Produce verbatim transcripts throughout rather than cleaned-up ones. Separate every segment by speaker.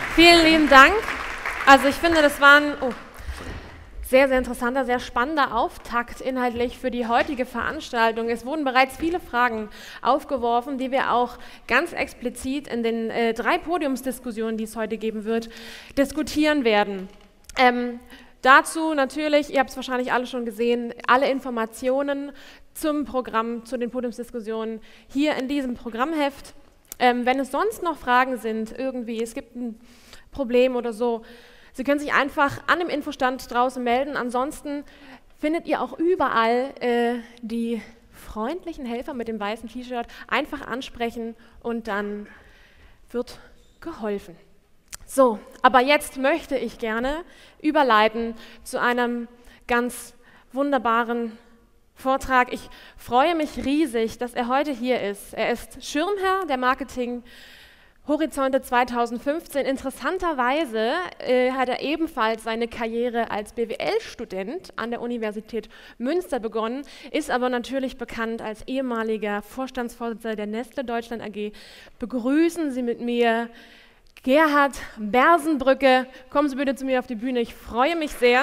Speaker 1: Vielen lieben Dank. Also ich finde, das war ein oh, sehr, sehr interessanter, sehr spannender Auftakt inhaltlich für die heutige Veranstaltung. Es wurden bereits viele Fragen aufgeworfen, die wir auch ganz explizit in den äh, drei Podiumsdiskussionen, die es heute geben wird, diskutieren werden. Ähm, dazu natürlich, ihr habt es wahrscheinlich alle schon gesehen, alle Informationen zum Programm, zu den Podiumsdiskussionen hier in diesem Programmheft. Ähm, wenn es sonst noch Fragen sind, irgendwie, es gibt ein Problem oder so, Sie können sich einfach an dem Infostand draußen melden. Ansonsten findet ihr auch überall äh, die freundlichen Helfer mit dem weißen T-Shirt. Einfach ansprechen und dann wird geholfen. So, aber jetzt möchte ich gerne überleiten zu einem ganz wunderbaren Vortrag. Ich freue mich riesig, dass er heute hier ist. Er ist Schirmherr der Marketing Horizonte zweitausendfünfzehn. Interessanterweise äh, hat er ebenfalls seine Karriere als B W L-Student an der Universität Münster begonnen, ist aber natürlich bekannt als ehemaliger Vorstandsvorsitzender der Nestle Deutschland A G. Begrüßen Sie mit mir Gerhard Bersenbrücke. Kommen Sie bitte zu mir auf die Bühne, ich freue mich sehr.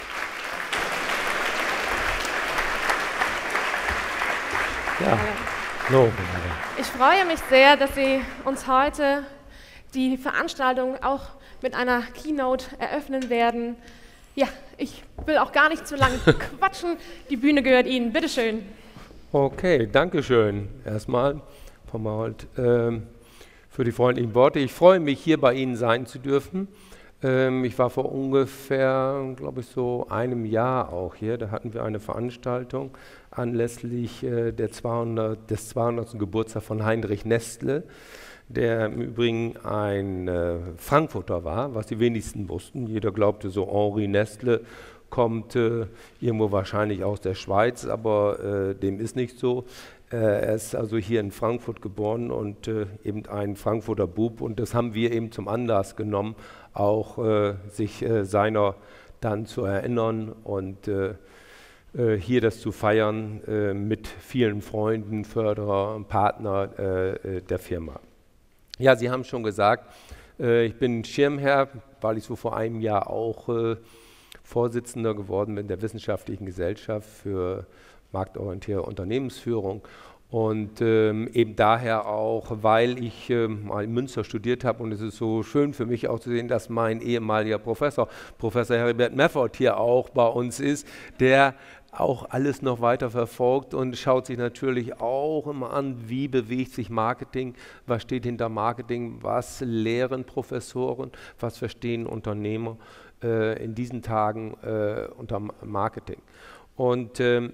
Speaker 2: Ja. No.
Speaker 1: Ich freue mich sehr, dass Sie uns heute die Veranstaltung auch mit einer Keynote eröffnen werden. Ja, ich will auch gar nicht zu lange quatschen. Die Bühne gehört Ihnen. Bitte schön.
Speaker 2: Okay, danke schön. Erstmal, Frau Mault, ähm, für die freundlichen Worte. Ich freue mich, hier bei Ihnen sein zu dürfen. Ähm, ich war vor ungefähr, glaube ich, so einem Jahr auch hier. Da hatten wir eine Veranstaltung anlässlich äh, der zweihundert, des zweihundertsten Geburtstags von Heinrich Nestle, der im Übrigen ein äh, Frankfurter war, was die wenigsten wussten. Jeder glaubte so, Henri Nestle kommt äh, irgendwo wahrscheinlich aus der Schweiz, aber äh, dem ist nicht so. Äh, er ist also hier in Frankfurt geboren und äh, eben ein Frankfurter Bub, und das haben wir eben zum Anlass genommen, auch äh, sich äh, seiner dann zu erinnern und äh, äh, hier das zu feiern äh, mit vielen Freunden, Förderer, Partner äh, der Firma. Ja, Sie haben schon gesagt, äh, ich bin Schirmherr, weil ich so vor einem Jahr auch äh, Vorsitzender geworden bin der Wissenschaftlichen Gesellschaft für marktorientierte Unternehmensführung. Und ähm, eben daher auch, weil ich ähm, mal in Münster studiert habe, und es ist so schön für mich auch zu sehen, dass mein ehemaliger Professor, Professor Heribert Meffert, hier auch bei uns ist, der auch alles noch weiter verfolgt und schaut sich natürlich auch immer an, wie bewegt sich Marketing, was steht hinter Marketing, was lehren Professoren, was verstehen Unternehmer äh, in diesen Tagen äh, unter Marketing. Und ähm,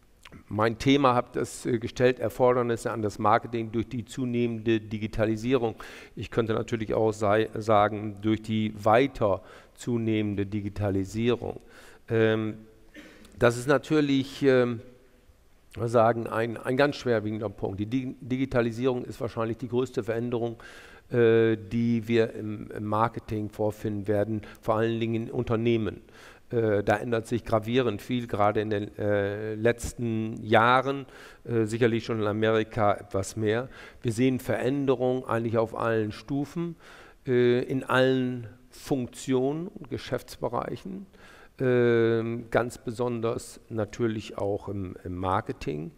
Speaker 2: mein Thema, habe das äh, gestellt, Erfordernisse an das Marketing durch die zunehmende Digitalisierung. Ich könnte natürlich auch sei, sagen, durch die weiter zunehmende Digitalisierung. Ähm, das ist natürlich ähm, sagen, ein, ein ganz schwerwiegender Punkt. Die Di Digitalisierung ist wahrscheinlich die größte Veränderung, äh, die wir im, im Marketing vorfinden werden, vor allen Dingen in Unternehmen. Äh, da ändert sich gravierend viel, gerade in den äh, letzten Jahren, äh, sicherlich schon in Amerika etwas mehr. Wir sehen Veränderungen eigentlich auf allen Stufen, äh, in allen Funktionen und Geschäftsbereichen, äh, ganz besonders natürlich auch im, im Marketing.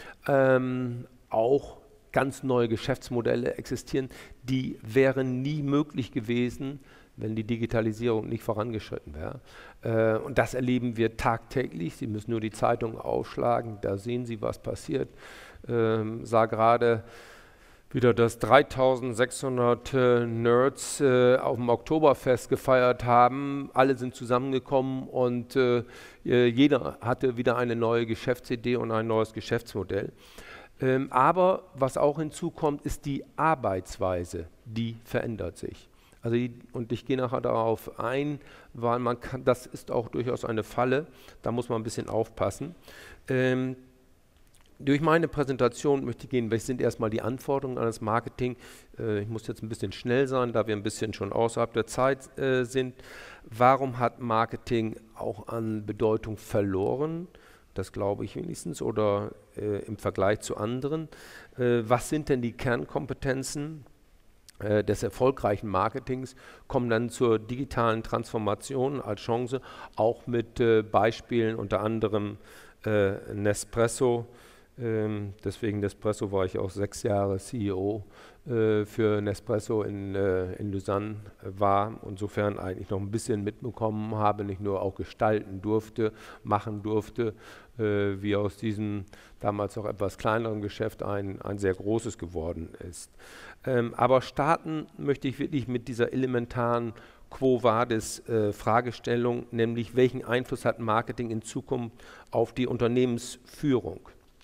Speaker 2: Ähm, auch ganz neue Geschäftsmodelle existieren, die wären nie möglich gewesen, wenn die Digitalisierung nicht vorangeschritten wäre. Äh, und das erleben wir tagtäglich. Sie müssen nur die Zeitung aufschlagen, da sehen Sie, was passiert. Ähm, sah gerade wieder, dass dreitausendsechshundert äh, Nerds äh, auf dem Oktoberfest gefeiert haben. Alle sind zusammengekommen und äh, jeder hatte wieder eine neue Geschäftsidee und ein neues Geschäftsmodell. Ähm, aber was auch hinzukommt, ist die Arbeitsweise, die verändert sich. Also die, und ich gehe nachher darauf ein, weil man kann, das ist auch durchaus eine Falle, da muss man ein bisschen aufpassen. Ähm, durch meine Präsentation möchte ich gehen, welche sind erstmal die Anforderungen an das Marketing. Äh, ich muss jetzt ein bisschen schnell sein, da wir ein bisschen schon außerhalb der Zeit äh, sind. Warum hat Marketing auch an Bedeutung verloren? Das glaube ich wenigstens, oder äh, im Vergleich zu anderen. Äh, was sind denn die Kernkompetenzen? äh, des erfolgreichen Marketings, kommen dann zur digitalen Transformation als Chance, auch mit äh, Beispielen unter anderem äh, Nespresso. Ähm, deswegen Nespresso war ich auch sechs Jahre C E O äh, für Nespresso in, äh, in Lausanne äh, war. Insofern eigentlich noch ein bisschen mitbekommen habe, nicht nur auch gestalten durfte, machen durfte, äh, wie aus diesem damals noch etwas kleineren Geschäft ein, ein sehr großes geworden ist. Ähm, aber starten möchte ich wirklich mit dieser elementaren Quo Vadis äh, Fragestellung, nämlich welchen Einfluss hat Marketing in Zukunft auf die Unternehmensführung?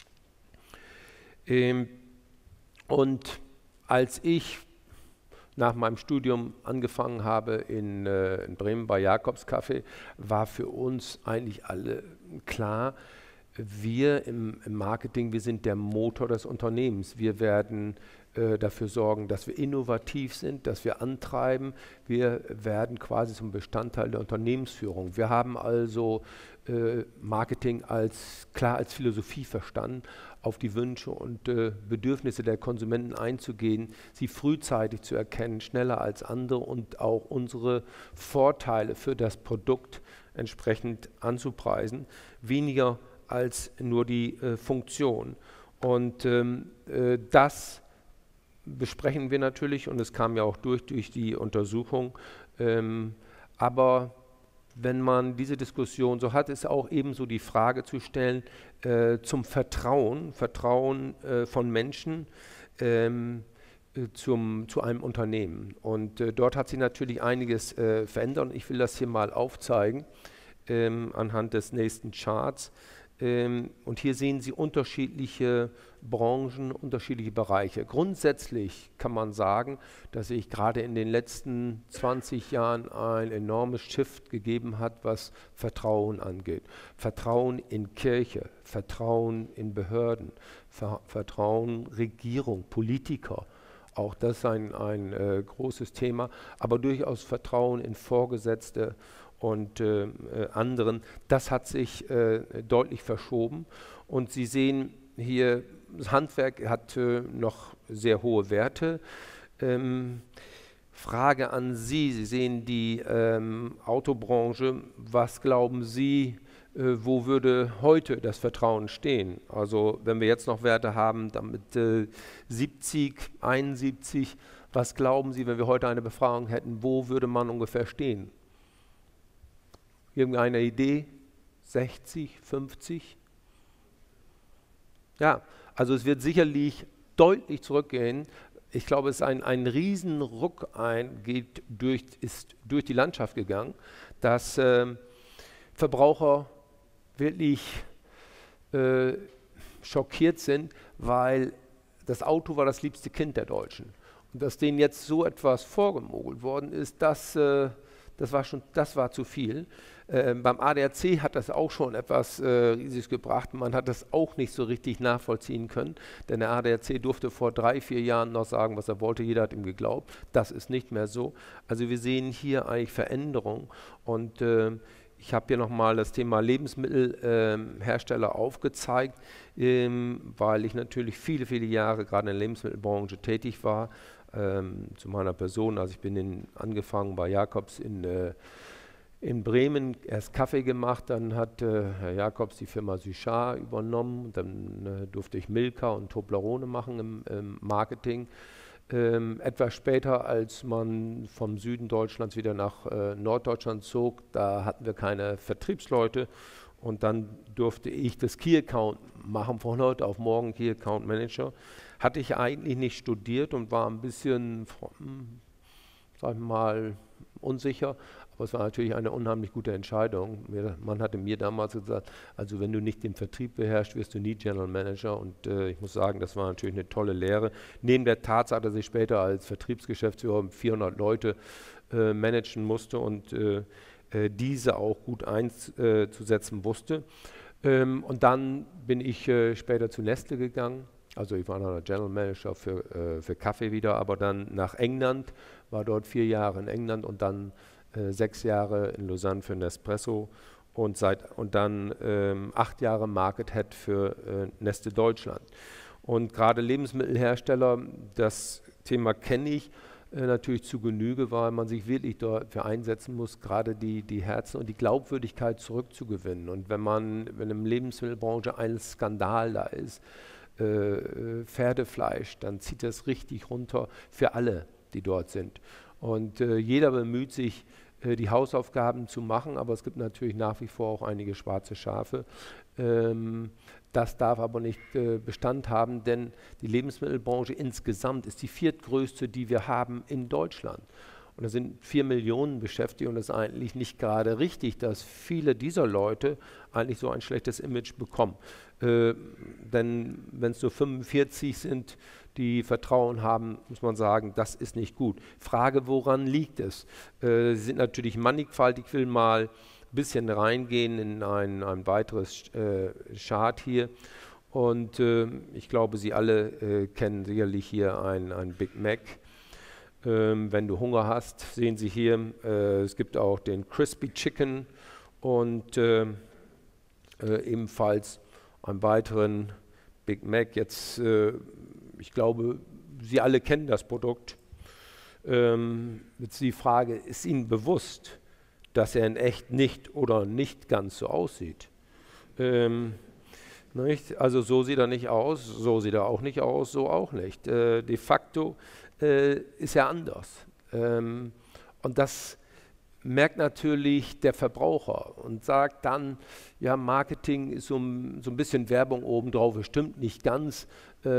Speaker 2: Ähm, und als ich nach meinem Studium angefangen habe in, äh, in Bremen bei Jakobs Kaffee, war für uns eigentlich alle klar, wir im, im Marketing, wir sind der Motor des Unternehmens. Wir werden äh, dafür sorgen, dass wir innovativ sind, dass wir antreiben. Wir werden quasi zum Bestandteil der Unternehmensführung. Wir haben also äh, Marketing als klar als Philosophie verstanden, auf die Wünsche und äh, Bedürfnisse der Konsumenten einzugehen, sie frühzeitig zu erkennen, schneller als andere und auch unsere Vorteile für das Produkt entsprechend anzupreisen, weniger als nur die äh, Funktion. Und ähm, äh, das besprechen wir natürlich und es kam ja auch durch durch die Untersuchung. Ähm, aber wenn man diese Diskussion so hat, ist auch ebenso die Frage zu stellen äh, zum Vertrauen, Vertrauen äh, von Menschen ähm, äh, zum, zu einem Unternehmen. Und äh, dort hat sich natürlich einiges äh, verändert und ich will das hier mal aufzeigen ähm, anhand des nächsten Charts. Ähm, und hier sehen Sie unterschiedliche Branchen, unterschiedliche Bereiche. Grundsätzlich kann man sagen, dass sich gerade in den letzten zwanzig Jahren ein enormes Shift gegeben hat, was Vertrauen angeht. Vertrauen in Kirche, Vertrauen in Behörden, Ver Vertrauen Regierung, Politiker. Auch das ist ein, ein äh, großes Thema, aber durchaus Vertrauen in Vorgesetzte und äh, äh, anderen. Das hat sich äh, deutlich verschoben und Sie sehen hier, das Handwerk hat äh, noch sehr hohe Werte. Ähm, Frage an Sie, Sie sehen die ähm, Autobranche, was glauben Sie, äh, wo würde heute das Vertrauen stehen? Also wenn wir jetzt noch Werte haben, damit äh, siebzig, einundsiebzig, was glauben Sie, wenn wir heute eine Befragung hätten, wo würde man ungefähr stehen? Irgendeine Idee? sechzig, fünfzig? Ja, also es wird sicherlich deutlich zurückgehen. Ich glaube, es ist ein, ein Riesenruck ein, geht durch, ist durch die Landschaft gegangen, dass äh, Verbraucher wirklich äh, schockiert sind, weil das Auto war das liebste Kind der Deutschen. Und dass denen jetzt so etwas vorgemogelt worden ist, das, äh, das, war, schon, das war zu viel. Äh, beim A D A C hat das auch schon etwas äh, Riesiges gebracht. Man hat das auch nicht so richtig nachvollziehen können, denn der A D A C durfte vor drei, vier Jahren noch sagen, was er wollte. Jeder hat ihm geglaubt. Das ist nicht mehr so. Also wir sehen hier eigentlich Veränderung und äh, ich habe hier nochmal das Thema Lebensmittelhersteller äh, aufgezeigt, ähm, weil ich natürlich viele, viele Jahre gerade in der Lebensmittelbranche tätig war. Ähm, zu meiner Person, also ich bin in, angefangen bei Jakobs in äh, in Bremen erst Kaffee gemacht, dann hat äh, Herr Jakobs die Firma Suchard übernommen und dann äh, durfte ich Milka und Toblerone machen im, im Marketing. Ähm, etwas später, als man vom Süden Deutschlands wieder nach äh, Norddeutschland zog, da hatten wir keine Vertriebsleute und dann durfte ich das Key Account machen, von heute auf morgen Key Account Manager. Hatte ich eigentlich nicht studiert und war ein bisschen, hm, sag ich mal, unsicher. Aber es war natürlich eine unheimlich gute Entscheidung. Man hatte mir damals gesagt, also wenn du nicht den Vertrieb beherrschst, wirst du nie General Manager. Und äh, ich muss sagen, das war natürlich eine tolle Lehre. Neben der Tatsache, dass ich später als Vertriebsgeschäftsführer vierhundert Leute äh, managen musste und äh, äh, diese auch gut einzusetzen wusste. Ähm, und dann bin ich äh, später zu Nestle gegangen. Also ich war dann General Manager für, äh, für Kaffee wieder, aber dann nach England, war dort vier Jahre in England und dann äh, sechs Jahre in Lausanne für Nespresso und, seit, und dann ähm, acht Jahre Market Head für äh, Nestle Deutschland. Und gerade Lebensmittelhersteller, das Thema kenne ich, äh, natürlich zu Genüge, weil man sich wirklich dafür einsetzen muss, gerade die, die Herzen und die Glaubwürdigkeit zurückzugewinnen. Und wenn man, wenn in der Lebensmittelbranche ein Skandal da ist, äh, Pferdefleisch, dann zieht das richtig runter für alle, die dort sind. Und äh, jeder bemüht sich, äh, die Hausaufgaben zu machen, aber es gibt natürlich nach wie vor auch einige schwarze Schafe. Ähm, das darf aber nicht äh, Bestand haben, denn die Lebensmittelbranche insgesamt ist die viertgrößte, die wir haben in Deutschland. Und da sind vier Millionen beschäftigt und das ist eigentlich nicht gerade richtig, dass viele dieser Leute eigentlich so ein schlechtes Image bekommen. Äh, denn wenn es nur fünfundvierzig sind, die Vertrauen haben, muss man sagen, das ist nicht gut. Frage, woran liegt es? Äh, sie sind natürlich mannigfaltig. Ich will mal ein bisschen reingehen in ein, ein weiteres äh, Chart hier. Und äh, ich glaube, Sie alle äh, kennen sicherlich hier ein, ein Big Mac. Ähm, wenn du Hunger hast, sehen Sie hier, äh, es gibt auch den Crispy Chicken und äh, äh, ebenfalls einen weiteren Big Mac. Jetzt, äh, ich glaube, Sie alle kennen das Produkt. Ähm, jetzt die Frage, ist Ihnen bewusst, dass er in echt nicht oder nicht ganz so aussieht? Ähm, nicht? Also so sieht er nicht aus, so sieht er auch nicht aus, so auch nicht. Äh, de facto äh, ist er anders. Ähm, und das merkt natürlich der Verbraucher und sagt dann, ja, Marketing ist so, so ein bisschen Werbung obendrauf, es stimmt nicht ganz.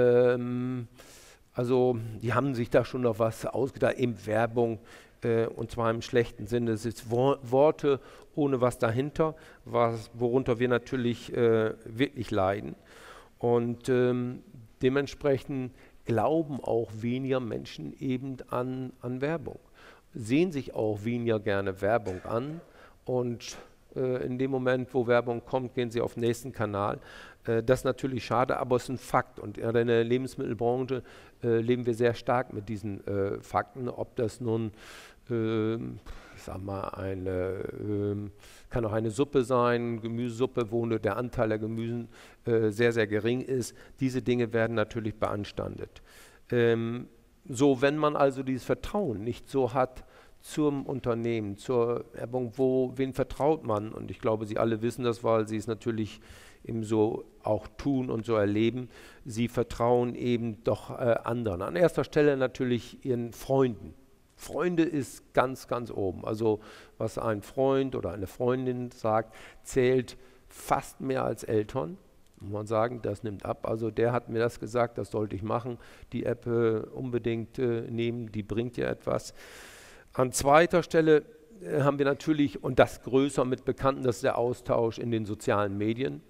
Speaker 2: Ähm, also die haben sich da schon noch was ausgedacht, eben Werbung, äh, und zwar im schlechten Sinne. Es ist Wor Worte ohne was dahinter, was, worunter wir natürlich äh, wirklich leiden. Und ähm, dementsprechend glauben auch weniger Menschen eben an, an Werbung, sehen sich auch weniger gerne Werbung an und äh, in dem Moment, wo Werbung kommt, gehen sie auf den nächsten Kanal. Äh, das ist natürlich schade, aber es ist ein Fakt und in der Lebensmittelbranche äh, leben wir sehr stark mit diesen äh, Fakten, ob das nun äh, ich sag mal, eine, äh, kann auch eine Suppe sein, Gemüsesuppe, wo nur der Anteil der Gemüsen äh, sehr, sehr gering ist. Diese Dinge werden natürlich beanstandet. Ähm, so, wenn man also dieses Vertrauen nicht so hat zum Unternehmen, zur Werbung, wo, wen vertraut man? Und ich glaube, Sie alle wissen das, weil Sie es natürlich eben so auch tun und so erleben. Sie vertrauen eben doch äh, anderen. An erster Stelle natürlich Ihren Freunden. Freunde ist ganz, ganz oben. Also was ein Freund oder eine Freundin sagt, zählt fast mehr als Eltern. Muss man sagen, das nimmt ab. Also der hat mir das gesagt, das sollte ich machen. Die App äh, unbedingt äh, nehmen, die bringt ja etwas. An zweiter Stelle äh, haben wir natürlich, und das größer mit Bekannten, das ist der Austausch in den sozialen Medien.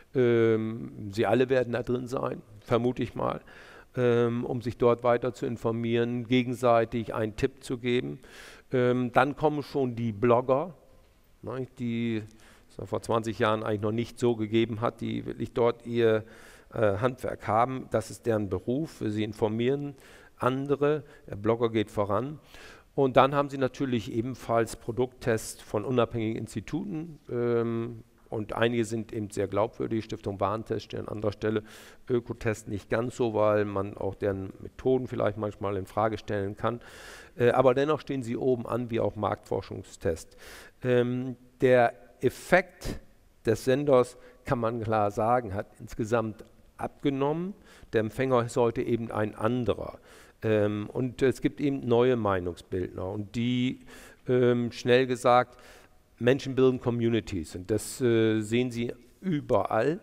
Speaker 2: Ähm, Sie alle werden da drin sein, vermute ich mal. Ähm, um sich dort weiter zu informieren, gegenseitig einen Tipp zu geben. Ähm, dann kommen schon die Blogger, ne, die es vor zwanzig Jahren eigentlich noch nicht so gegeben hat, die wirklich dort ihr äh, Handwerk haben. Das ist deren Beruf. Sie informieren andere. Der Blogger geht voran. Und dann haben sie natürlich ebenfalls Produkttests von unabhängigen Instituten. Ähm, Und einige sind eben sehr glaubwürdig, Stiftung Warentest steht an anderer Stelle, Ökotest nicht ganz so, weil man auch deren Methoden vielleicht manchmal in Frage stellen kann. Äh, aber dennoch stehen sie oben an, wie auch Marktforschungstest. Ähm, der Effekt des Senders, kann man klar sagen, hat insgesamt abgenommen. Der Empfänger ist heute eben ein anderer. Ähm, und es gibt eben neue Meinungsbildner und die, ähm, schnell gesagt, Menschen bilden Communities und das äh, sehen Sie überall.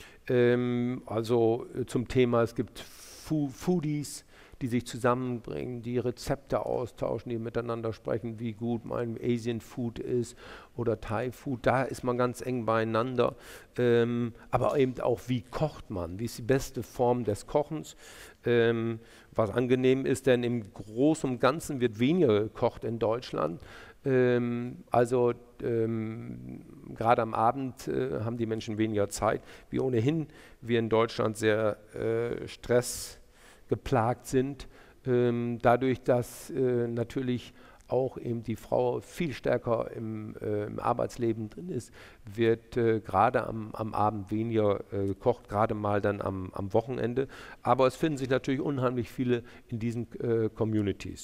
Speaker 2: Ähm, also äh, zum Thema, es gibt Fu Foodies, die sich zusammenbringen, die Rezepte austauschen, die miteinander sprechen, wie gut mein Asian Food ist oder Thai Food. Da ist man ganz eng beieinander. Ähm, aber eben auch, wie kocht man? Wie ist die beste Form des Kochens? Ähm, was angenehm ist, denn im Großen und Ganzen wird weniger gekocht in Deutschland. Ähm, also ähm, gerade am Abend äh, haben die Menschen weniger Zeit, wie ohnehin wir in Deutschland sehr äh, stressgeplagt sind, ähm, dadurch, dass äh, natürlich auch eben die Frau viel stärker im, äh, im Arbeitsleben drin ist, wird äh, gerade am, am Abend weniger äh, gekocht, gerade mal dann am, am Wochenende. Aber es finden sich natürlich unheimlich viele in diesen äh, Communities.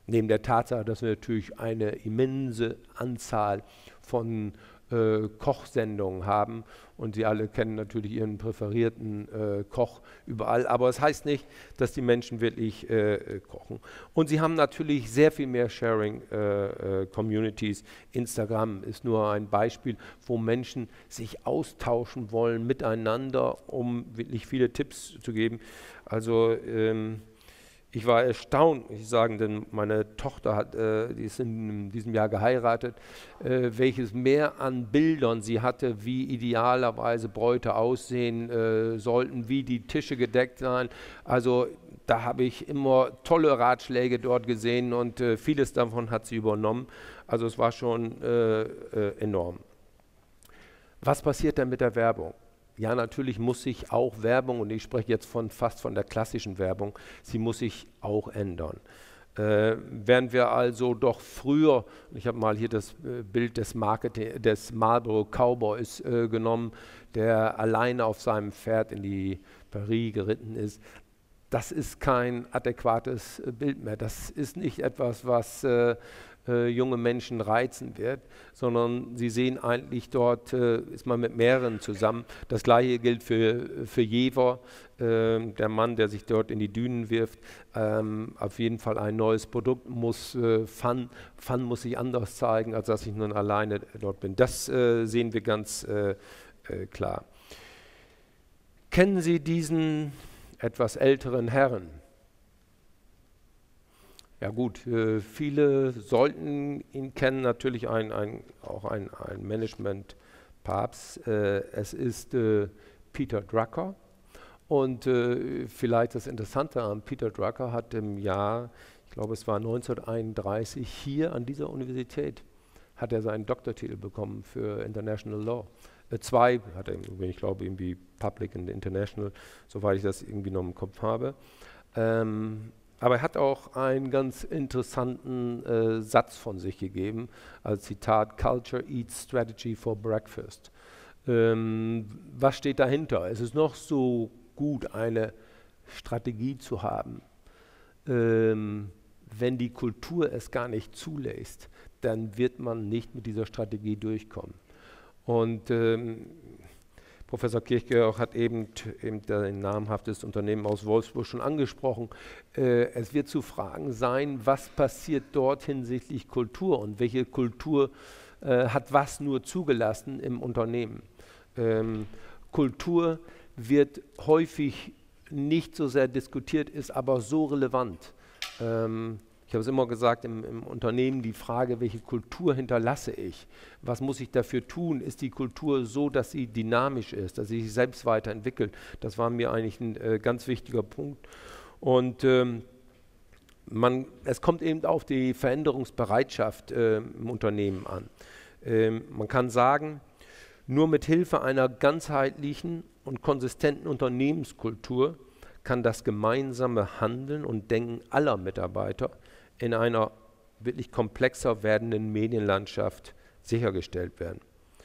Speaker 2: Neben der Tatsache, dass wir natürlich eine immense Anzahl von äh, Kochsendungen haben und Sie alle kennen natürlich Ihren präferierten äh, Koch überall, aber es das heißt nicht, dass die Menschen wirklich äh, kochen. Und Sie haben natürlich sehr viel mehr Sharing-Communities. Äh, äh, Instagram ist nur ein Beispiel, wo Menschen sich austauschen wollen miteinander, um wirklich viele Tipps zu geben. Also ähm, ich war erstaunt, ich sagen, denn meine Tochter hat, äh, die ist in diesem Jahr geheiratet, äh, welches mehr an Bildern sie hatte, wie idealerweise Bräute aussehen äh, sollten, wie die Tische gedeckt sein. Also da habe ich immer tolle Ratschläge dort gesehen und äh, vieles davon hat sie übernommen. Also es war schon äh, äh, enorm. Was passiert denn mit der Werbung? Ja, natürlich muss sich auch Werbung, und ich spreche jetzt von fast von der klassischen Werbung, sie muss sich auch ändern. Äh, während wir also doch früher, ich habe mal hier das äh, Bild des, Marketing, des Marlboro Cowboys äh, genommen, der alleine auf seinem Pferd in die Prärie geritten ist, das ist kein adäquates äh, Bild mehr. Das ist nicht etwas, was äh, äh, junge Menschen reizen wird, sondern sie sehen eigentlich, dort äh, ist man mit mehreren zusammen. Das Gleiche gilt für, für Jever, äh, der Mann, der sich dort in die Dünen wirft. Ähm, auf jeden Fall ein neues Produkt muss äh, Fun, Fun muss sich anders zeigen, als dass ich nun alleine dort bin. Das äh, sehen wir ganz äh, äh, klar. Kennen Sie diesen etwas älteren Herren? Ja gut, äh, viele sollten ihn kennen, natürlich ein, ein, auch ein, ein Management-Papst. Äh, es ist äh, Peter Drucker. Und äh, vielleicht das Interessante an Peter Drucker hat im Jahr, ich glaube es war neunzehnhunderteinunddreißig, hier an dieser Universität hat er seinen Doktortitel bekommen für International Law. Äh, zwei hat er, ich glaube irgendwie Public and International, soweit ich das irgendwie noch im Kopf habe. Ähm, Aber er hat auch einen ganz interessanten äh, Satz von sich gegeben, als Zitat: Culture eats strategy for breakfast. Ähm, was steht dahinter? Es ist noch so gut, eine Strategie zu haben. Ähm, wenn die Kultur es gar nicht zulässt, dann wird man nicht mit dieser Strategie durchkommen. Und ähm, Professor Kirchgehör hat eben, eben ein namhaftes Unternehmen aus Wolfsburg schon angesprochen. Äh, es wird zu fragen sein, was passiert dort hinsichtlich Kultur und welche Kultur äh, hat was nur zugelassen im Unternehmen. Ähm, Kultur wird häufig nicht so sehr diskutiert, ist aber so relevant. Ähm, Ich habe es immer gesagt, im, im Unternehmen die Frage, welche Kultur hinterlasse ich? Was muss ich dafür tun? Ist die Kultur so, dass sie dynamisch ist, dass sie sich selbst weiterentwickelt? Das war mir eigentlich ein äh, ganz wichtiger Punkt. Und ähm, man, es kommt eben auf die Veränderungsbereitschaft äh, im Unternehmen an. Ähm, man kann sagen, nur mit Hilfe einer ganzheitlichen und konsistenten Unternehmenskultur kann das gemeinsame Handeln und Denken aller Mitarbeiter in einer wirklich komplexer werdenden Medienlandschaft sichergestellt werden.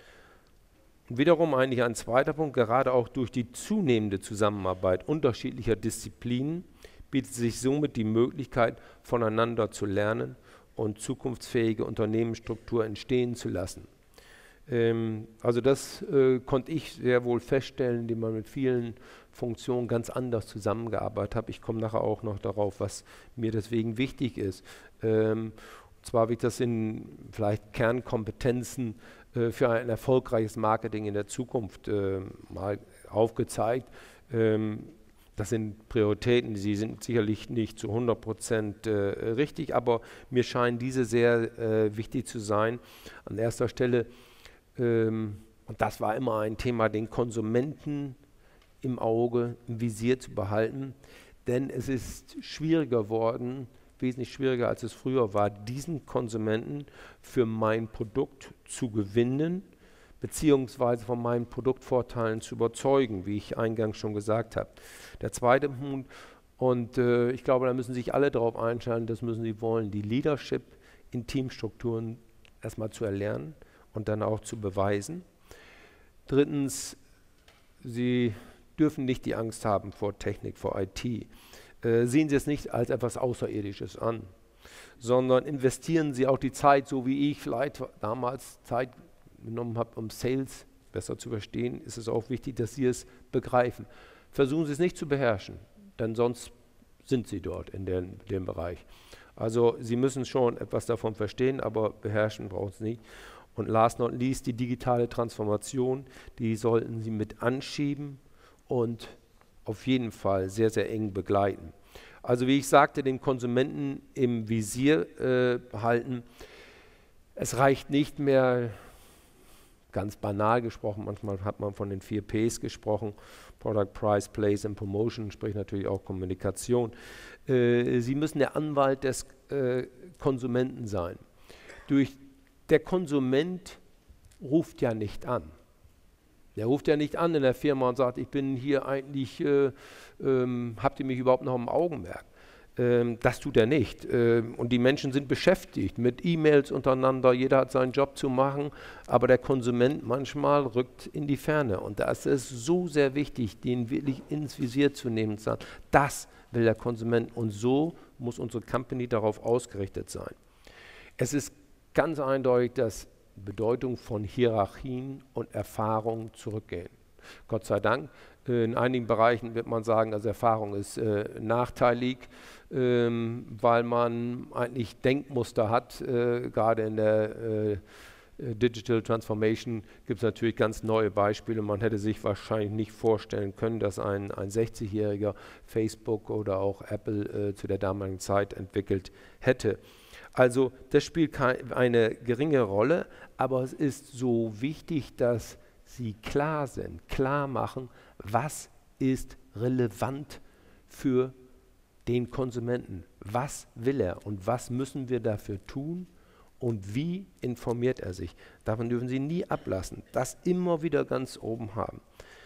Speaker 2: Und wiederum eigentlich ein zweiter Punkt, gerade auch durch die zunehmende Zusammenarbeit unterschiedlicher Disziplinen bietet sich somit die Möglichkeit, voneinander zu lernen und zukunftsfähige Unternehmensstruktur entstehen zu lassen. Ähm, also das äh, konnte ich sehr wohl feststellen, indem man mit vielen Funktionen ganz anders zusammengearbeitet hat. Ich komme nachher auch noch darauf, was mir deswegen wichtig ist. Ähm, und zwar habe ich das in vielleicht Kernkompetenzen äh, für ein erfolgreiches Marketing in der Zukunft äh, mal aufgezeigt. Ähm, das sind Prioritäten, sie sind sicherlich nicht zu hundert Prozent äh, richtig, aber mir scheinen diese sehr äh, wichtig zu sein. An erster Stelle, ähm, und das war immer ein Thema, den Konsumenten im Auge, im Visier zu behalten, denn es ist schwieriger worden, wesentlich schwieriger als es früher war, diesen Konsumenten für mein Produkt zu gewinnen, beziehungsweise von meinen Produktvorteilen zu überzeugen, wie ich eingangs schon gesagt habe. Der zweite Punkt, und äh, ich glaube, da müssen sich alle darauf einstellen, das müssen sie wollen, die Leadership in Teamstrukturen erstmal zu erlernen und dann auch zu beweisen. Drittens, sie dürfen nicht die Angst haben vor Technik, vor I T. Äh, sehen Sie es nicht als etwas Außerirdisches an, sondern investieren Sie auch die Zeit, so wie ich vielleicht damals Zeit genommen habe, um Sales besser zu verstehen, ist es auch wichtig, dass Sie es begreifen. Versuchen Sie es nicht zu beherrschen, denn sonst sind Sie dort in den, dem Bereich. Also Sie müssen schon etwas davon verstehen, aber beherrschen brauchen Sie nicht. Und last not least, die digitale Transformation, die sollten Sie mit anschieben und auf jeden Fall sehr, sehr eng begleiten. Also wie ich sagte, den Konsumenten im Visier äh, halten. Es reicht nicht mehr, ganz banal gesprochen, manchmal hat man von den vier Ps gesprochen, Product, Price, Place and Promotion, sprich natürlich auch Kommunikation. Äh, Sie müssen der Anwalt des äh, Konsumenten sein. Durch, der Konsument ruft ja nicht an. Der ruft ja nicht an in der Firma und sagt, ich bin hier eigentlich, äh, ähm, habt ihr mich überhaupt noch im Augenmerk? Ähm, das tut er nicht. Ähm, und die Menschen sind beschäftigt mit E-Mails untereinander, jeder hat seinen Job zu machen, aber der Konsument manchmal rückt in die Ferne. Und da ist es so sehr wichtig, den wirklich ins Visier zu nehmen und zu sagen, das will der Konsument und so muss unsere Company darauf ausgerichtet sein. Es ist ganz eindeutig, dass Bedeutung von Hierarchien und Erfahrung zurückgehen. Gott sei Dank, in einigen Bereichen wird man sagen, also Erfahrung ist äh, nachteilig, ähm, weil man eigentlich Denkmuster hat, äh, gerade in der äh, Digital Transformation gibt es natürlich ganz neue Beispiele. Man hätte sich wahrscheinlich nicht vorstellen können, dass ein, ein sechzigjähriger Facebook oder auch Apple äh, zu der damaligen Zeit entwickelt hätte. Also das spielt keine, eine geringe Rolle, aber es ist so wichtig, dass Sie klar sind, klar machen, was ist relevant für den Konsumenten, was will er und was müssen wir dafür tun und wie informiert er sich. Davon dürfen Sie nie ablassen, das immer wieder ganz oben haben.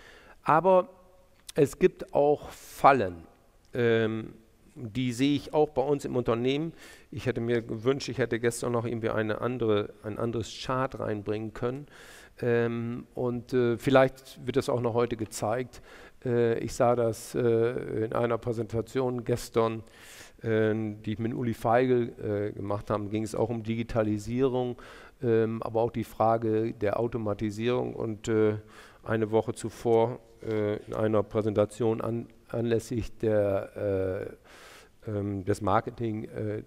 Speaker 2: Aber es gibt auch Fallen, ähm, die sehe ich auch bei uns im Unternehmen. Ich hätte mir gewünscht, ich hätte gestern noch irgendwie eine andere, ein anderes Chart reinbringen können. Ähm, und äh, vielleicht wird das auch noch heute gezeigt. Äh, ich sah das äh, in einer Präsentation gestern, äh, die ich mit Uli Feigl äh, gemacht habe. Ging es auch um Digitalisierung, ähm, aber auch die Frage der Automatisierung. Und äh, eine Woche zuvor äh, in einer Präsentation an, anlässlich der äh, des Marketing, äh,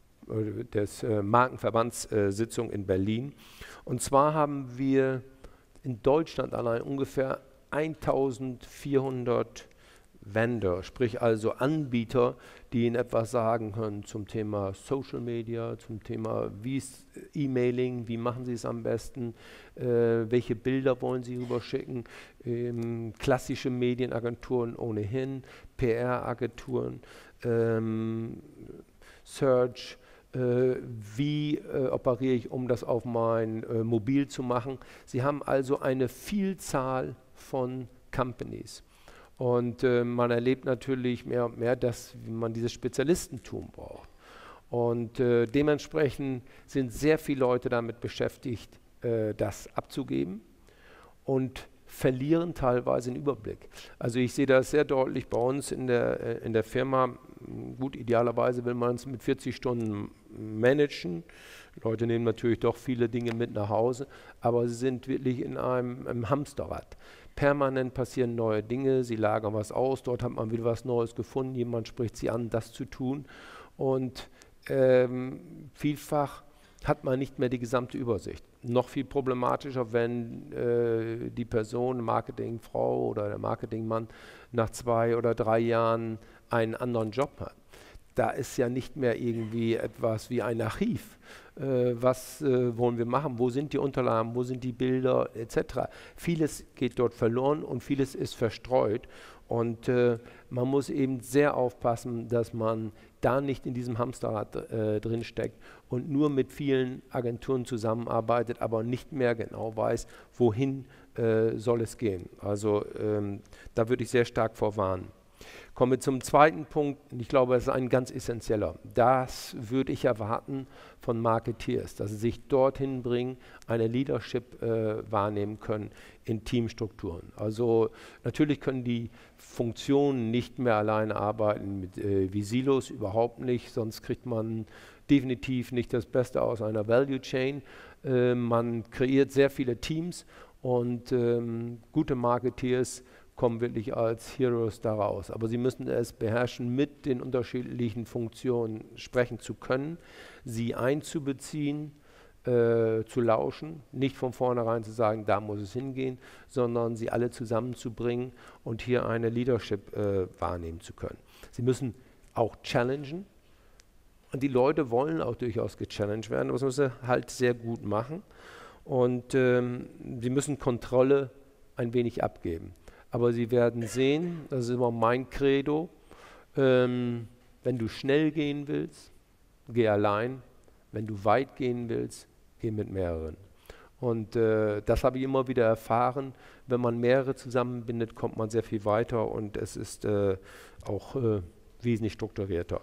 Speaker 2: des äh, Markenverbandssitzung in Berlin. Und zwar haben wir in Deutschland allein ungefähr eintausendvierhundert Vendor, sprich also Anbieter, die Ihnen etwas sagen können zum Thema Social Media, zum Thema wie ist E-Mailing, wie machen Sie es am besten, äh, welche Bilder wollen Sie rüberschicken, ähm, klassische Medienagenturen ohnehin, P R-Agenturen, ähm, Search, äh, wie äh, operiere ich, um das auf mein äh, Mobil zu machen. Sie haben also eine Vielzahl von Companies. Und äh, man erlebt natürlich mehr und mehr, dass man dieses Spezialistentum braucht. Und äh, dementsprechend sind sehr viele Leute damit beschäftigt, äh, das abzugeben und verlieren teilweise den Überblick. Also ich sehe das sehr deutlich bei uns in der, äh, in der Firma. Gut, idealerweise will man es mit vierzig Stunden managen. Leute nehmen natürlich doch viele Dinge mit nach Hause, aber sie sind wirklich in einem, einem Hamsterrad. Permanent passieren neue Dinge, sie lagern was aus, dort hat man wieder was Neues gefunden, jemand spricht sie an, das zu tun. Und ähm, vielfach hat man nicht mehr die gesamte Übersicht. Noch viel problematischer, wenn äh, die Person, Marketingfrau oder der Marketingmann nach zwei oder drei Jahren einen anderen Job hat. Da ist ja nicht mehr irgendwie etwas wie ein Archiv. Äh, was äh, wollen wir machen? Wo sind die Unterlagen? Wo sind die Bilder? Etc. Vieles geht dort verloren und vieles ist verstreut. Und äh, man muss eben sehr aufpassen, dass man da nicht in diesem Hamsterrad äh, drin steckt und nur mit vielen Agenturen zusammenarbeitet, aber nicht mehr genau weiß, wohin äh, soll es gehen. Also ähm, da würde ich sehr stark vorwarnen. Kommen wir zum zweiten Punkt, und ich glaube, das ist ein ganz essentieller. Das würde ich erwarten von Marketeers, dass sie sich dorthin bringen, eine Leadership äh, wahrnehmen können in Teamstrukturen. Also natürlich können die Funktionen nicht mehr alleine arbeiten mit, äh, wie Silos, überhaupt nicht, sonst kriegt man definitiv nicht das Beste aus einer Value Chain. Äh, man kreiert sehr viele Teams und ähm, gute Marketeers kommen wirklich als Heroes daraus. Aber sie müssen es beherrschen, mit den unterschiedlichen Funktionen sprechen zu können, sie einzubeziehen, äh, zu lauschen, nicht von vornherein zu sagen, da muss es hingehen, sondern sie alle zusammenzubringen und hier eine Leadership äh, wahrnehmen zu können. Sie müssen auch challengen und die Leute wollen auch durchaus gechallenged werden, aber das müssen sie halt sehr gut machen und ähm, sie müssen Kontrolle ein wenig abgeben. Aber Sie werden sehen, das ist immer mein Credo, ähm, wenn du schnell gehen willst, geh allein. Wenn du weit gehen willst, geh mit mehreren. Und äh, das habe ich immer wieder erfahren. Wenn man mehrere zusammenbindet, kommt man sehr viel weiter und es ist äh, auch äh, wesentlich strukturierter.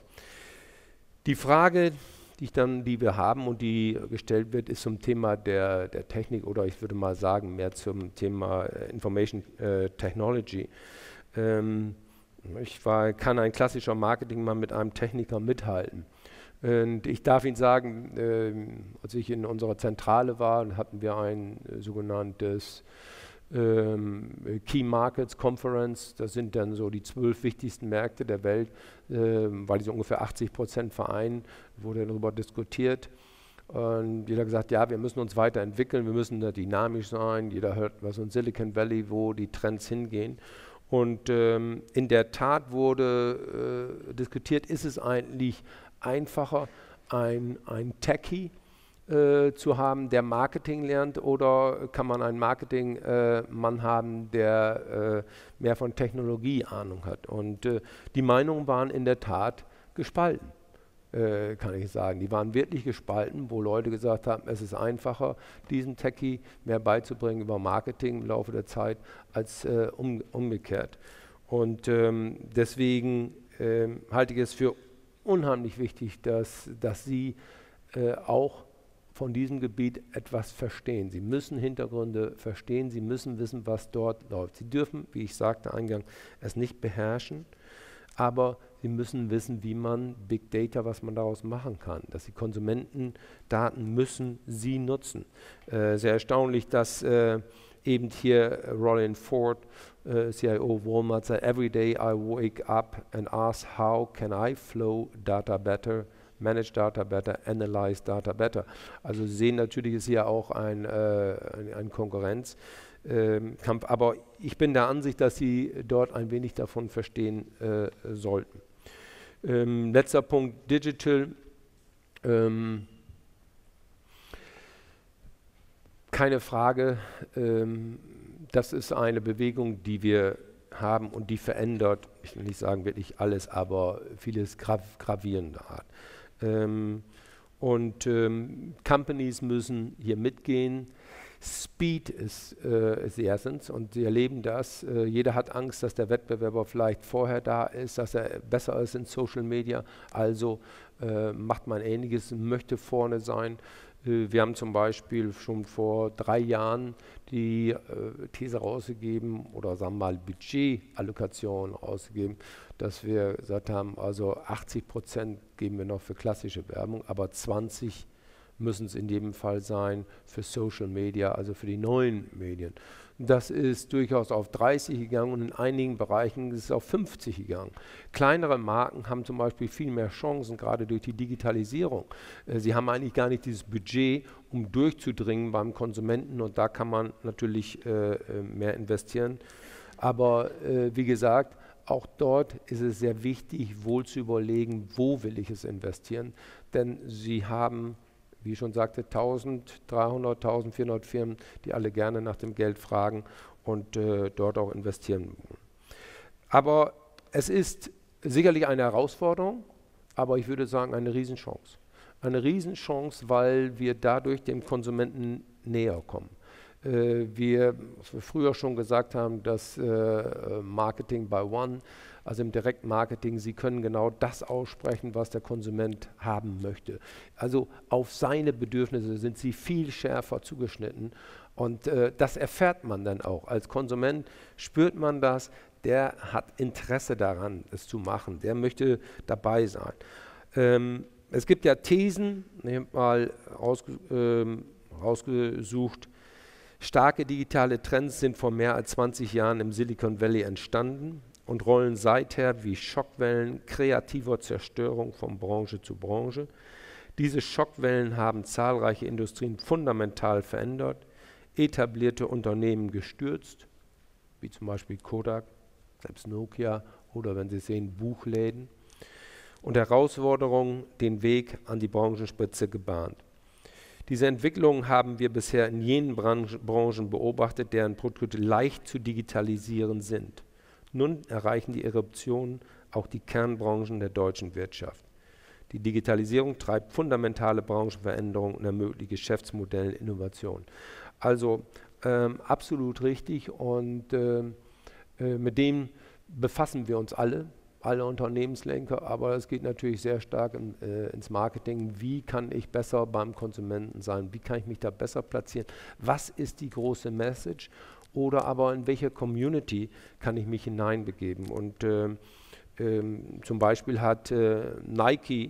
Speaker 2: Die Frage, die, ich dann, die wir haben und die gestellt wird, ist zum Thema der, der Technik oder ich würde mal sagen mehr zum Thema äh, Information äh, Technology. Ähm, ich war, kann ein klassischer Marketingmann mit einem Techniker mithalten. Und ich darf Ihnen sagen, äh, als ich in unserer Zentrale war, hatten wir ein äh, sogenanntes Ähm, Key Markets Conference, das sind dann so die zwölf wichtigsten Märkte der Welt, ähm, weil die so ungefähr achtzig Prozent vereinen, wurde darüber diskutiert. Und jeder hat gesagt, ja, wir müssen uns weiterentwickeln, wir müssen da dynamisch sein. Jeder hört was in Silicon Valley, wo die Trends hingehen. Und ähm, in der Tat wurde äh, diskutiert, ist es eigentlich einfacher, ein, ein Techie Äh, zu haben, der Marketing lernt, oder kann man einen Marketing-Mann äh, haben, der äh, mehr von Technologie Ahnung hat. Und äh, die Meinungen waren in der Tat gespalten, äh, kann ich sagen. Die waren wirklich gespalten, wo Leute gesagt haben, es ist einfacher, diesem Techie mehr beizubringen über Marketing im Laufe der Zeit, als äh, um, umgekehrt. Und ähm, deswegen äh, halte ich es für unheimlich wichtig, dass, dass Sie äh, auch von diesem Gebiet etwas verstehen. Sie müssen Hintergründe verstehen, Sie müssen wissen, was dort läuft. Sie dürfen, wie ich sagte eingangs, es nicht beherrschen, aber Sie müssen wissen, wie man Big Data, was man daraus machen kann. Dass die Konsumentendaten müssen Sie nutzen. Äh, sehr erstaunlich, dass äh, eben hier Rollin Ford, äh, C I O Walmart, sagt, every day I wake up and ask, how can I flow data better, manage data better, analyze data better. Also Sie sehen, natürlich ist hier auch ein, äh, ein, ein Konkurrenzkampf, ähm, aber ich bin der Ansicht, dass Sie dort ein wenig davon verstehen äh, sollten. Ähm, letzter Punkt, Digital. Ähm, keine Frage, ähm, das ist eine Bewegung, die wir haben und die verändert, ich will nicht sagen wirklich alles, aber vieles grav gravierender Art. Ähm, und ähm, Companies müssen hier mitgehen. Speed ist, äh, ist die Essence und Sie erleben das. Äh, jeder hat Angst, dass der Wettbewerber vielleicht vorher da ist, dass er besser ist in Social Media. Also äh, macht man Ähnliches, möchte vorne sein. Äh, wir haben zum Beispiel schon vor drei Jahren die äh, These rausgegeben oder sagen wir mal Budgetallokation rausgegeben, dass wir gesagt haben, also achtzig Prozent geben wir noch für klassische Werbung, aber zwanzig müssen es in jedem Fall sein für Social Media, also für die neuen Medien. Das ist durchaus auf dreißig gegangen und in einigen Bereichen ist es auf fünfzig gegangen. Kleinere Marken haben zum Beispiel viel mehr Chancen, gerade durch die Digitalisierung. Äh, sie haben eigentlich gar nicht dieses Budget, um durchzudringen beim Konsumenten, und da kann man natürlich äh, mehr investieren. Aber äh, wie gesagt, auch dort ist es sehr wichtig, wohl zu überlegen, wo will ich es investieren, denn Sie haben, wie ich schon sagte, eintausenddreihundert, eintausendvierhundert Firmen, die alle gerne nach dem Geld fragen und äh, dort auch investieren wollen. Aber es ist sicherlich eine Herausforderung, aber ich würde sagen eine Riesenchance. Eine Riesenchance, weil wir dadurch dem Konsumenten näher kommen. Äh, wir, was wir früher schon gesagt haben, das äh, Marketing by One, Also im Direktmarketing, Sie können genau das aussprechen, was der Konsument haben möchte. Also auf seine Bedürfnisse sind Sie viel schärfer zugeschnitten und äh, das erfährt man dann auch. Als Konsument spürt man das, der hat Interesse daran, es zu machen, der möchte dabei sein. Ähm, es gibt ja Thesen, ich habe mal rausge ähm, rausgesucht, starke digitale Trends sind vor mehr als zwanzig Jahren im Silicon Valley entstanden und rollen seither wie Schockwellen kreativer Zerstörung von Branche zu Branche. Diese Schockwellen haben zahlreiche Industrien fundamental verändert, etablierte Unternehmen gestürzt, wie zum Beispiel Kodak, selbst Nokia oder, wenn Sie sehen, Buchläden, und Herausforderungen den Weg an die Branchenspitze gebahnt. Diese Entwicklungen haben wir bisher in jenen Branchen, Branchen beobachtet, deren Produkte leicht zu digitalisieren sind. Nun erreichen die Eruptionen auch die Kernbranchen der deutschen Wirtschaft. Die Digitalisierung treibt fundamentale Branchenveränderungen und ermöglicht Geschäftsmodellen Innovation. Also ähm, absolut richtig und ähm, äh, mit dem befassen wir uns alle. alle Unternehmenslenker, aber es geht natürlich sehr stark in, äh, ins Marketing. Wie kann ich besser beim Konsumenten sein? Wie kann ich mich da besser platzieren? Was ist die große Message? Oder aber in welche Community kann ich mich hineinbegeben? Und ähm, ähm, zum Beispiel hat äh, Nike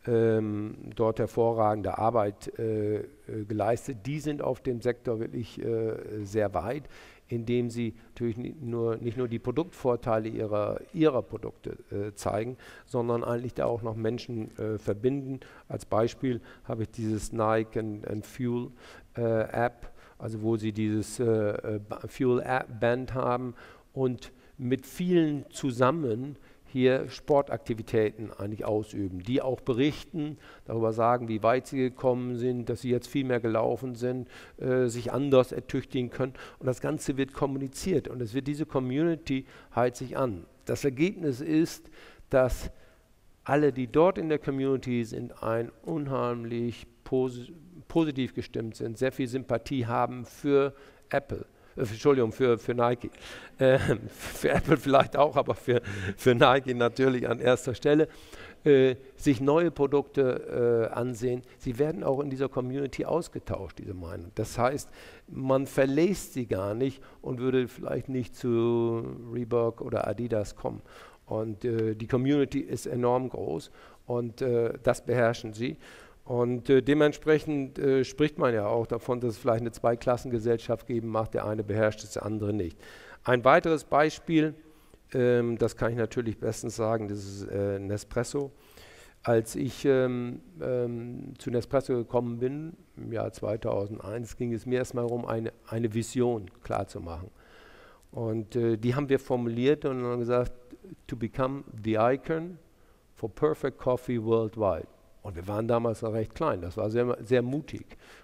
Speaker 2: ähm, dort hervorragende Arbeit äh, äh, geleistet. Die sind auf dem Sektor wirklich äh, sehr weit, indem sie natürlich nicht nur, nicht nur die Produktvorteile ihrer, ihrer Produkte äh, zeigen, sondern eigentlich da auch noch Menschen äh, verbinden. Als Beispiel habe ich dieses Nike and, and Fuel äh, App, also wo sie dieses äh, Fuel App Band haben und mit vielen zusammen hier Sportaktivitäten eigentlich ausüben, die auch berichten, darüber sagen, wie weit sie gekommen sind, dass sie jetzt viel mehr gelaufen sind, äh, sich anders ertüchtigen können und das Ganze wird kommuniziert und es wird diese Community heizt sich an. Das Ergebnis ist, dass alle, die dort in der Community sind, ein unheimlich posi positiv gestimmt sind, sehr viel Sympathie haben für Apple. Entschuldigung, für, für Nike. Äh, für Apple vielleicht auch, aber für, für Nike natürlich an erster Stelle. Äh, sich neue Produkte äh, ansehen. Sie werden auch in dieser Community ausgetauscht, diese Meinung. Das heißt, man verlässt sie gar nicht und würde vielleicht nicht zu Reebok oder Adidas kommen. Und äh, die Community ist enorm groß und äh, das beherrschen sie. Und äh, dementsprechend äh, spricht man ja auch davon, dass es vielleicht eine Zweiklassengesellschaft geben mag, der eine beherrscht es, der andere nicht. Ein weiteres Beispiel, ähm, das kann ich natürlich bestens sagen, das ist äh, Nespresso. Als ich ähm, ähm, zu Nespresso gekommen bin, im Jahr zweitausendeins, ging es mir erstmal darum, eine, eine Vision klarzumachen. Und äh, die haben wir formuliert und haben gesagt, to become the icon for perfect coffee worldwide. Und wir waren damals noch recht klein, das war sehr, sehr mutig,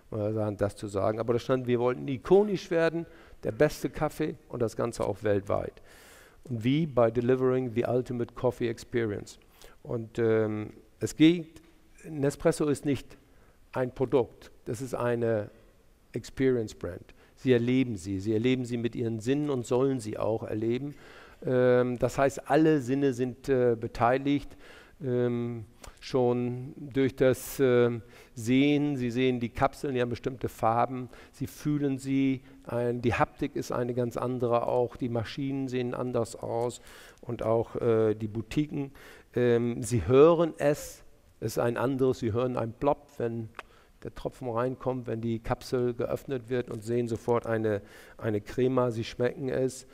Speaker 2: das zu sagen. Aber da stand, wir wollten ikonisch werden, der beste Kaffee und das Ganze auch weltweit. Und wie? By delivering the ultimate coffee experience. Und ähm, es geht, Nespresso ist nicht ein Produkt, das ist eine Experience Brand. Sie erleben sie, sie erleben sie mit ihren Sinnen und sollen sie auch erleben. Ähm, das heißt, alle Sinne sind äh, beteiligt. Ähm, schon durch das äh, Sehen, Sie sehen die Kapseln, die haben bestimmte Farben, Sie fühlen sie, ein, die Haptik ist eine ganz andere auch, die Maschinen sehen anders aus und auch äh, die Boutiquen. Ähm, Sie hören es, es ist ein anderes, Sie hören ein Plop, wenn der Tropfen reinkommt, wenn die Kapsel geöffnet wird und sehen sofort eine, eine Crema, Sie schmecken es.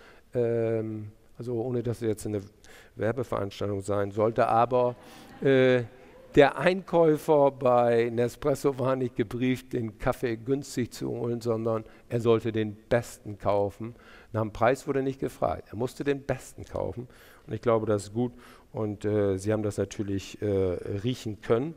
Speaker 2: Ähm, Also ohne, dass es jetzt eine Werbeveranstaltung sein sollte, aber äh, der Einkäufer bei Nespresso war nicht gebrieft, den Kaffee günstig zu holen, sondern er sollte den besten kaufen. Nach dem Preis wurde nicht gefragt, er musste den besten kaufen und ich glaube, das ist gut und äh, Sie haben das natürlich äh, riechen können.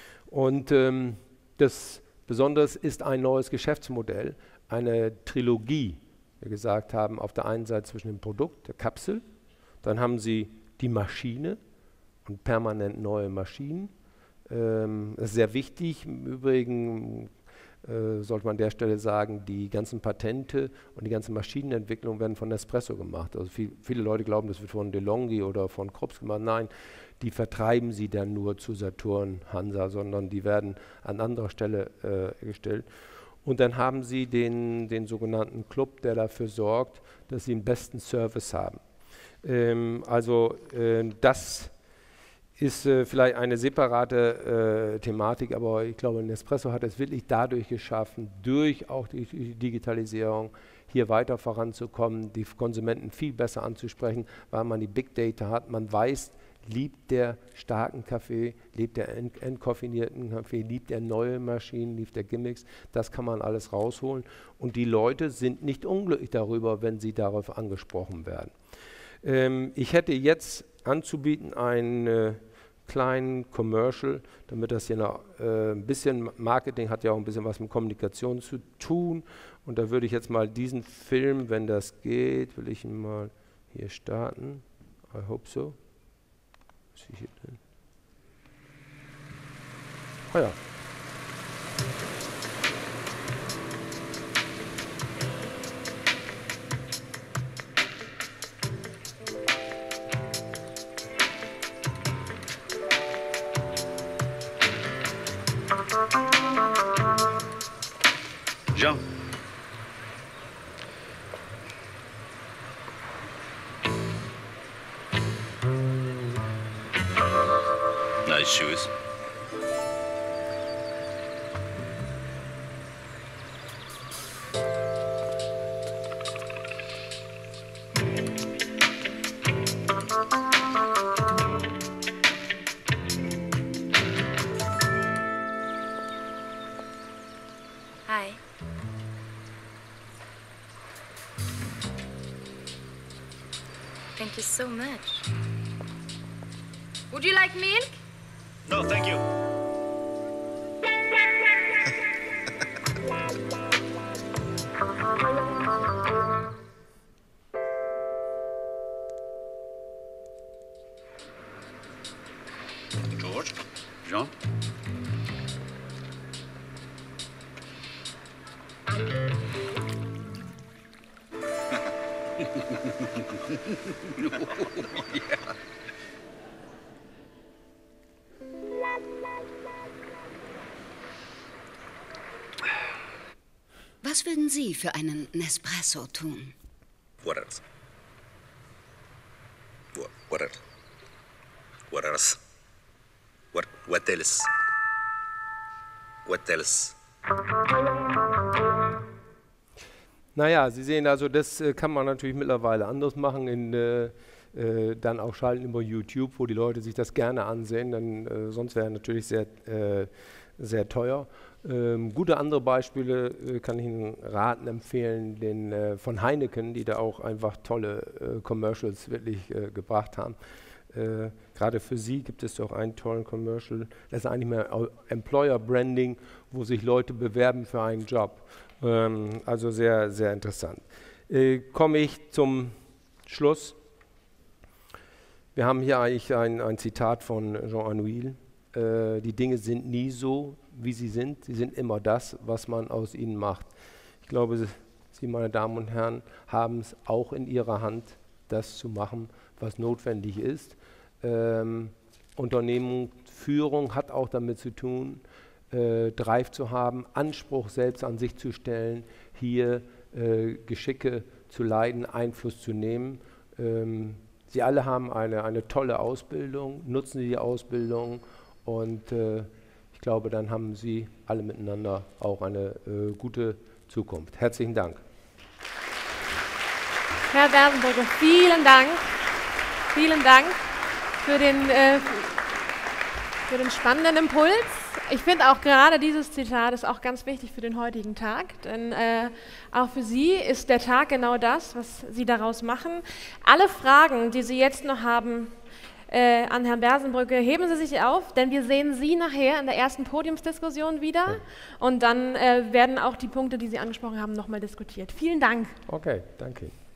Speaker 2: Und ähm, das Besondere ist ein neues Geschäftsmodell, eine Trilogie. Wir gesagt haben, auf der einen Seite zwischen dem Produkt, der Kapsel, dann haben Sie die Maschine und permanent neue Maschinen. Ähm, das ist sehr wichtig. Im Übrigen äh, sollte man an der Stelle sagen, die ganzen Patente und die ganze Maschinenentwicklung werden von Nespresso gemacht. Also viel, viele Leute glauben, das wird von DeLonghi oder von Krups gemacht. Nein, die vertreiben sie dann nur zu Saturn, Hansa, sondern die werden an anderer Stelle äh, gestellt. Und dann haben sie den, den sogenannten Club, der dafür sorgt, dass sie den besten Service haben. Ähm, also äh, das ist äh, vielleicht eine separate äh, Thematik, aber ich glaube, Nespresso hat es wirklich dadurch geschaffen, durch auch die, die Digitalisierung hier weiter voranzukommen, die Konsumenten viel besser anzusprechen, weil man die Big Data hat. Man weiß, liebt der starken Kaffee, liebt der ent entkoffinierten Kaffee, liebt der neue Maschinen, liebt der Gimmicks. Das kann man alles rausholen. Und die Leute sind nicht unglücklich darüber, wenn sie darauf angesprochen werden. Ähm, ich hätte jetzt anzubieten einen äh, kleinen Commercial, damit das hier noch äh, ein bisschen Marketing hat ja auch ein bisschen was mit Kommunikation zu tun. Und da würde ich jetzt mal diesen Film, wenn das geht, will ich ihn mal hier starten. I hope so. Was ist hier drin? Ah ja.
Speaker 3: Jean. Nice shoes.
Speaker 4: Hi. Thank you so much. Would you like milk?
Speaker 3: No, thank you. George? Jean? Yeah.
Speaker 5: Was würden Sie für einen Nespresso tun?
Speaker 3: What else? What, what else? What else? What, what else? What else?
Speaker 2: Naja, Sie sehen also, das äh, kann man natürlich mittlerweile anders machen, in, äh, äh, dann auch schalten über YouTube, wo die Leute sich das gerne ansehen, dann, äh, sonst wäre natürlich sehr, äh, sehr teuer. Ähm, gute andere Beispiele äh, kann ich Ihnen raten, empfehlen, den äh, von Heineken, die da auch einfach tolle äh, Commercials wirklich äh, gebracht haben. Äh, Gerade für Sie gibt es doch einen tollen Commercial, das ist eigentlich mehr Employer Branding, wo sich Leute bewerben für einen Job. Ähm, also sehr, sehr interessant. Äh, komme ich zum Schluss. Wir haben hier eigentlich ein, ein Zitat von Jean Anouilh. Äh, die Dinge sind nie so, wie sie sind. Sie sind immer das, was man aus ihnen macht. Ich glaube, Sie, meine Damen und Herren, haben es auch in Ihrer Hand, das zu machen, was notwendig ist. Ähm, Unternehmensführung hat auch damit zu tun, äh, Drive zu haben, Anspruch selbst an sich zu stellen, hier äh, Geschicke zu leiten, Einfluss zu nehmen. Ähm, Sie alle haben eine, eine tolle Ausbildung, nutzen Sie die Ausbildung und äh, ich glaube, dann haben Sie alle miteinander auch eine äh, gute Zukunft. Herzlichen Dank.
Speaker 1: Herr Bersenbrücke, vielen Dank. Vielen Dank für den, äh, für den spannenden Impuls. Ich finde auch gerade dieses Zitat ist auch ganz wichtig für den heutigen Tag, denn äh, auch für Sie ist der Tag genau das, was Sie daraus machen. Alle Fragen, die Sie jetzt noch haben äh, an Herrn Bersenbrücke, heben Sie sich auf, denn wir sehen Sie nachher in der ersten Podiumsdiskussion wieder
Speaker 2: okay.
Speaker 1: Und dann äh, werden auch die Punkte, die Sie angesprochen haben, nochmal diskutiert. Vielen Dank.
Speaker 2: Okay, danke.